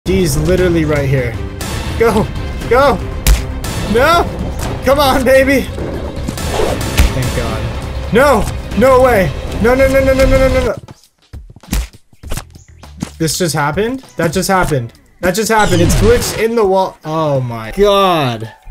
D's literally right here. Go! Go! No! Come on, baby! Thank God. No! No way! No, no, no, no, no, no, no, no, no! This just happened? That just happened. That just happened. It's glitched in the wall. Oh my God.